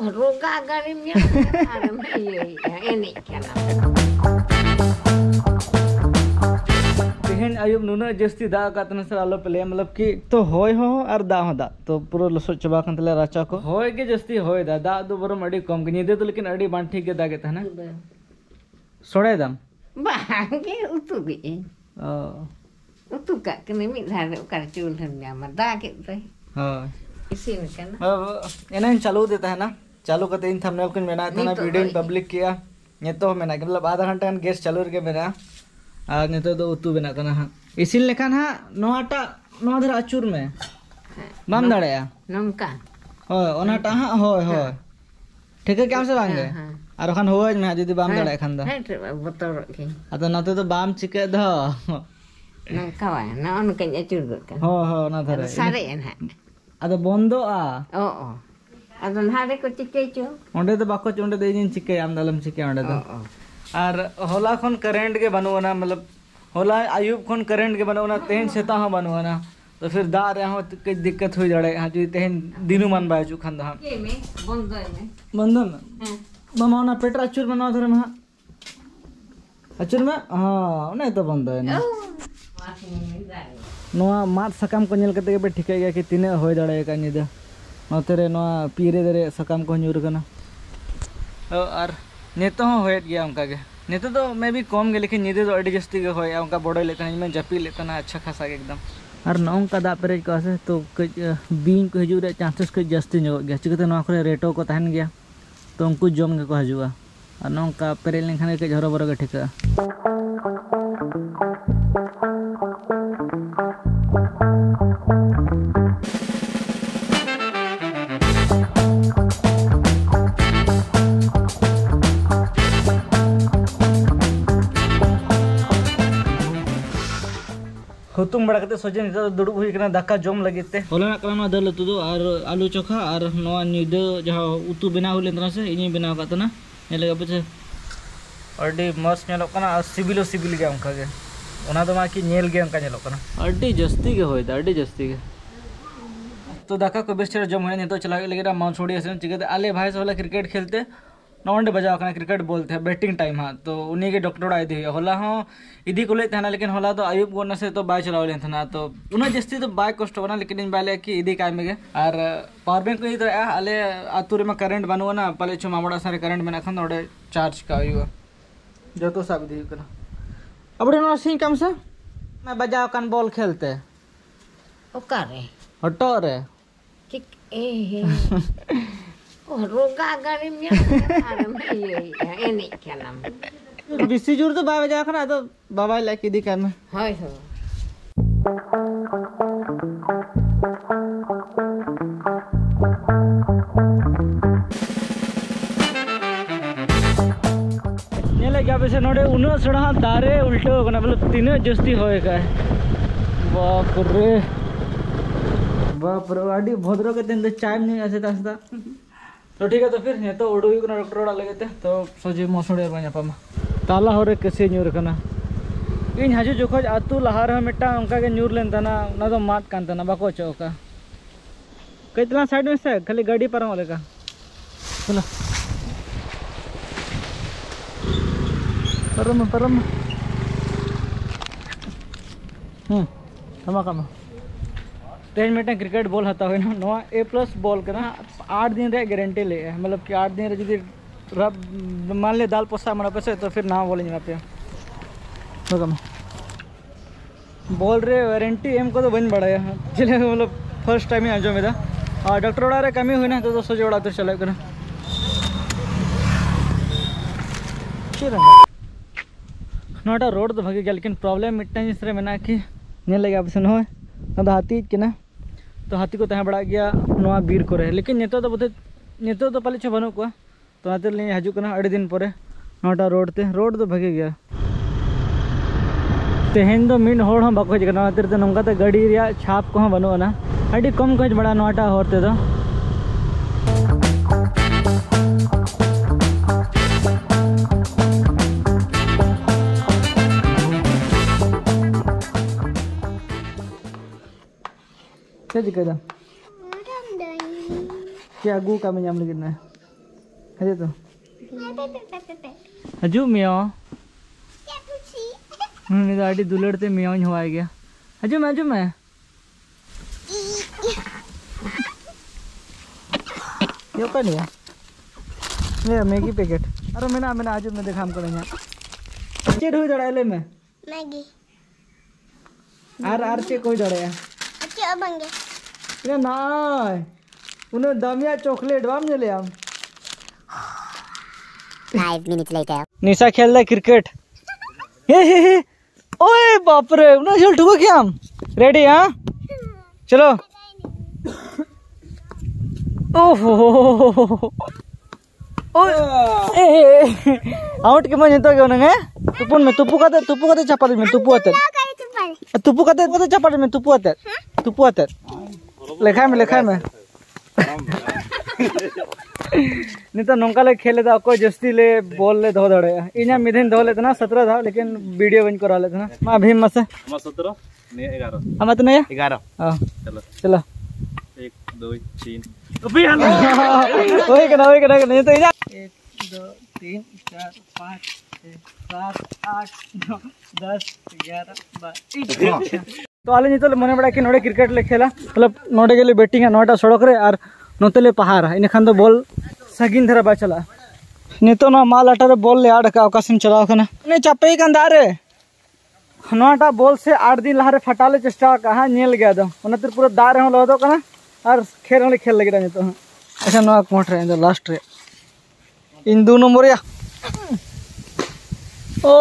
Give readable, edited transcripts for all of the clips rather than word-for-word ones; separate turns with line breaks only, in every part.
roga garimnya ada ini kan.
तेहन आयुब नुना जस्ती दा कातन सर आलो पले मतलब कि तो होय हो और दा हो दा तो पूरा लसो चबा कन तले राचा को होय के जस्ती होय दा दो बरम अड़ी कम के निदे तो लेकिन अड़ी बांठी के दा के था ना सोड़े दम
बांगे उतु भी उतु का कने मी धारे उकार चूल हन्या म दा के तै
हां
इसी में kan
एना चालू देता है ना चालू करते इन थंबनेल को मेना था ना वीडियो पब्लिक किया ये तो मेना मतलब आधा घंटा kan गैस चालू रके मेना और नितो दो उतु बेना कना हा इसिन लेखान हा नोआटा नोआ धर अचूर में बाम दाड़या
नमका
होय ओनाटा हा होय होय ठीक है क्या से बांगे और खान होय में जदी बाम दाड़या खान दा
बतर के
अतो नते तो बाम चिके द
नमका वा ना उन के अचूर कर
हो हो ना धरे
सारे ना
अतो बंदो आ
ओ ओ अदन हारे को चिके चो
ओंडे तो बाको चोंडे दे जिन चिके आम दलम चिके ओंडे तो और होला खन करेंट के बनवाना मतलब होला आयुब खन करेंट के बनवाना तेहन सेता हा बनवाना तो फिर दा रे हो कई दिक्कत हो जड़े हा जो तेहन दिनु मन बाजू खन दा
के में
बंदन ममाना पेट्रा चूर बनवा धरे में अचूर में हां नहीं तो बंद है ना नोआ मात सकाम को नेल कते के ठीक है कि तिने होय दड़े का निदा नोते रे नोआ पीरे दरे सकाम को न्यूर कना और नेतो हो होयत गया उनका के नेतो तो मैं भी कम गे लेकिन निदे तो अड़ी जस्ती के होय उनका बड़ो लेकन में जपी लेतना अच्छा खासा के एकदम और नौका दा पेरेज को से तो बीन को हजू रे चांसेस को जस्ती नो गया चिकते नोआ करे रेटो को तहन गया तो उनको जम के को हजुआ और नौका पेरेज लेखन के झरो बरो के ठिका हुतुम बड़ा करते सोचे नितो दुड़ुब हुई कना दाका जम लगते होलना कना दल उतु दो और आलू चोखा और नोआ निदो जहां उतु बना हुई लेतना से इनी बना कातना ने लगा पछे अडी मस्त नेलो कना सिबिलो सिबिल गया उनका के ओना तो मा की नेल गे उनका नेलो कना अडी जस्ती के होय दा अडी जस्ती के तो दाका को बेस्टर जम होय नितो चला लगे मां छोड़ी हसन चिकते आले भाई से होला क्रिकेट खेलते नौंडे बजाव कना क्रिकेट बोलते हैं बैटिंग टाइम हाँ तो उन्हीं के डॉक्टर आए थे होला हाँ इदी को लेते हैं लेकिन होला तो आयुब गोना से तो बाय चलाव लेते ना तो उन्हें जस्ती तो बाय कष्ट बना लेकिन इन बाले की इदी काय में और पावर बैंक को इधर आले आतुरे में करंट बनवा ना पले छो मामड़ा सारे करंट में नखन ओडे चार्ज का आयुब जो तो सब दी कना अब नो सिंह कम से मैं बजाव कन बॉल खेलते
ओकारे
हटो रे
ठीक ए roga garimnya ada ini kan
बिस्सी जोर तो बाबा जा खना तो बाबा लेके दी कर में
हाय हो
नेले क्या बेसे नोडे उनो सड़ा दारे उल्टो कना मतलब तीन जस्ती होए का बाप रे आडी भद्र के दिन चाय नहीं ऐसे तास्ता तो ठीक है तो फिर ये तो उड़ू डॉक्टर ओड़ा लगे थे तो सोचे मसुड़े पामा ताला हो रे कैसे न्यूर कना इन हजू जोखज आतु लहार मिट्टा उनका के न्यूर लेन तना ना तो मात कान तना बाको चौका कितना साइड में से खाली गाड़ी पर वाले का चलो परम कमा कमा 10 मिनट क्रिकेट बॉल हता हुए ना नोआ A+ बॉल करना 8 दिन रे गारंटी ले मतलब कि 8 दिन रे जदी रब मान ले दाल पोसा मना पैसे तो फिर ना बोले ना पे तो कम बॉल रे वारंटी एम को तो बन बड़ा है चले मतलब फर्स्ट टाइम ही आजो मेरा और डॉक्टर ओड़ा रे कमी हुई ना तो सोचे ओड़ा तो चले करना नोटा रोड तो भागे गया लेकिन प्रॉब्लम मिटना जिस रे मेना कि ने लगे ऑप्शन हो ना हाथी के ना तो हाथी को तहाँ बड़ा गया नवा बीर को रहे लेकिन नेतो तो बोते नेतो तो पाले बनो को तो आते ले हजू करना अड़ी दिन पर नोटा रोड तो भागे गया तेहन तो मिन होड़ हम बाको हजना तो नौका तो गाड़ी रिया छाप को बनोना अड़ी कम को बड़ा नोटा होते तो क्या दिक्कत है क्या गु का में नाम लगे ना हजे तो हजू मियाँ नहीं तो आड़ी दुलड़ ते मियाँ हवा गया हजू मैं यो का नहीं है मैगी पैकेट अरे मैंने आज मैं देखा हमको नहीं चेड हुई दड़ा ले में
मैगी
आर चे कोई दड़ा
अच्छा बंगे
ये ना उन्हें दामिया चॉकलेट वाम ले आम
5 minutes later
निशा खेल रहा क्रिकेट हे ओए बाप रे उन्हें चल ठुको क्या हम रेडी हाँ चलो ओहो ओए आउट के मन तो क्या उन्हें तुपुन में तुपु काते चपाती में तुपु आते चपाती में तुपु आते लेखा में नितो नौका ले खेले था कोई जस्ती ले बॉल ले धो दड़े इना मिधन धो लेते ना 17 था लेकिन वीडियो बन करा लेते ना मां भीम मसे
हम 17 ने 11
हम तो नहीं
11
हां चलो
1 2 3
अभी हां ओए कना नहीं तो इना 1 2 3 4 5 6 7 8 9 10 11 12 तो आले नितो मने बड़ा कि नोडे क्रिकेट ले खेला मतलब नोडे के लिए बैटिंग है नोटा सड़क रे और नोतले पहाड़ इन खान तो बॉल सगिन धरा बा चला नितो ना माल अटारे बॉल ले आड़ का अवकाशन चलाव कना ने चापे कान दारे नोटा बॉल से 8 दिन लहारे फटाले चेष्टा कहा नेल गया दो ओनतिर पूरा दारे हो लदो कना और खेल होले खेल लगे नितो अच्छा नो कोट रे दो लास्ट रे इन 2 नंबर या ओ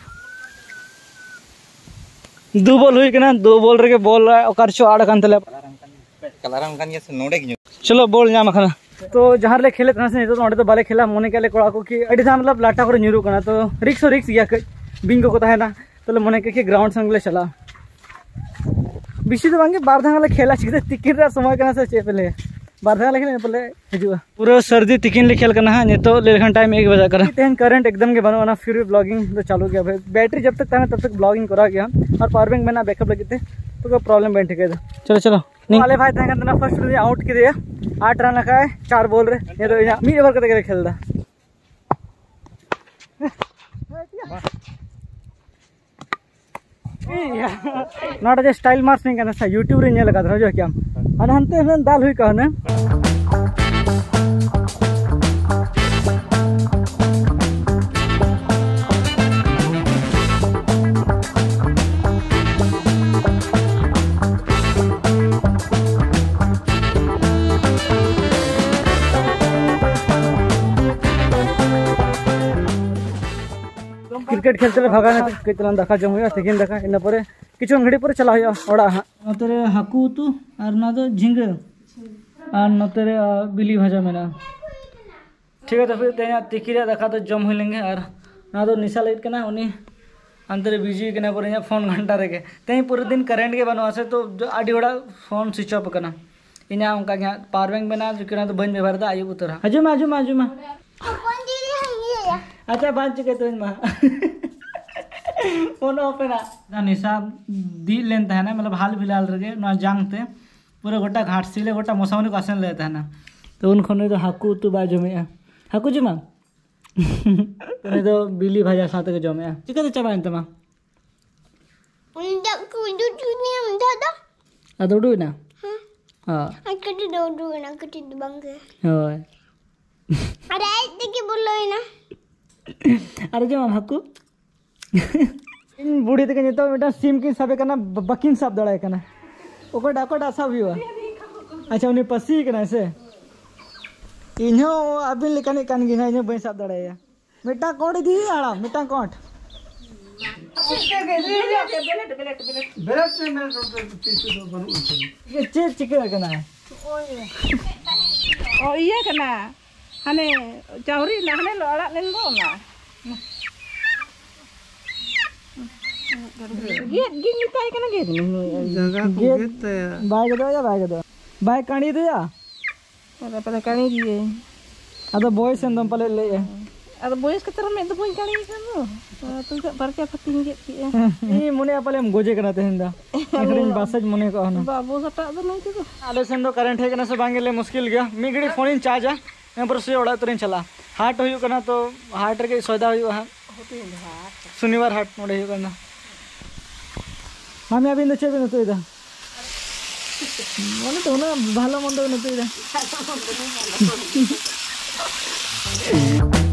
2 बॉल हुई कना 2 बॉल रे के बॉल ओकर चो आड़ कान तले
कलरम कान ये नोडे की
चलो बोल जाम खाना तो जहाँ ले खेले तना से तो बाले खेला मोने के कोड़ा को कि अड़ी सा मतलब लाटा को न्यूरू करना तो रिक्स गया बिंगो को है ना तो मोने के ग्राउंड संग चला बिशी तो बांगे बार धांगले खेला चिकते तिकिन रा समय करना से चे पहले बार धांगले खेले पहले हजुआ पूरा सर्दी तिकिन ले खेल करना है ने तो ले टाइम 1 बजे करा तेन करंट एकदम के बनवाना फिर भी ब्लॉगिंग तो चालू किया भाई बैटरी जब तक था तब तक ब्लॉगिंग करा गया और पावर बैंक में ना बैकअप लगे थे तो कोई प्रॉब्लम बैठ गया था चलो वाले भाई थे ना फर्स्ट में आउट के दिया 8 रन रखा है 4 बॉल रे ये तो यहाँ मी ओवर करते खेलता नॉट जे स्टाइल मार्क्स नहीं करना सा यूट्यूब रे नेल लगा जो क्या अन हंते दाल हुई कहने क्रिकेट खेलते भागा कितना दाका जम हुआ तिकिन दाका इन पर किचन घड़ी पर चला हुआ ओड़ा नोतरे हाकू उतु और ना तो झिंग और नोतरे बिली भाजा मेना ठीक है तो फिर तेना तिकिरा दाका तो जम हुई लेंगे और ना तो निशा लगे ना उन्हीं अंतरे बिजी के पर फोन घंटा रे तेई पूरे दिन करेंट के बनवा से तो आड़ी बड़ा फोन स्विच ऑफ करना इना उनका पावर बैंक बना जो तो बन व्यवहार था आयु उतरा हजुमा अच्छा बात चुके तो माँ फोन ओपन आ निशा दी लेन था ना मतलब हाल फिलहाल रगे ना जांगते पूरा गोटा घाट सिले गोटा मौसम को आसन लेता है ना तो उन खने तो हाकू तू बा जमे हाकू जी माँ तो बिली भाजा साथ के जमे चिका तो चाबा इंतमा अदोडू ना हां
अकटी दोडू ना अकटी बंगे
होय
अरे देखि बोलो ना
अरे जो हाकू इन बूढ़ी तक तो बेटा सिम की सबे करना बकिन सब दड़ाए करना ओकोटा सब हुआ अच्छा उन्हें पसी करना से इन्हों अभी लेकर कान गिना इन्हों बई सब दड़ाए बेटा कोड दी आड़ा बेटा कोट ये चेक चिकन करना है
ओ iya kena hane cauri lah hane lo alat len lo na gini tay kena gitu
baik do baik kani itu ya
pada kani dia
ada boys yang pale le
ada boys keteran me do kani kan lo tu tak parca tinggi ya
ini mune apale हम गोजे करते हैं दा इकड़िन बासज मने को ना
बाबू सटा दो नहीं तो
आले सेंदो करंट है कना से बांगे ले मुश्किल गया मिगड़ी फोन इन चार्ज है यहाँ पर से ओड़ा तुरंत चला हाट हुई करना तो हाट रे सौदा हुई हाँ शनिवार हाट नोड़े हुई करना मामी अभी चे भी नतुदा माने तो ना भालो मंद नतुदा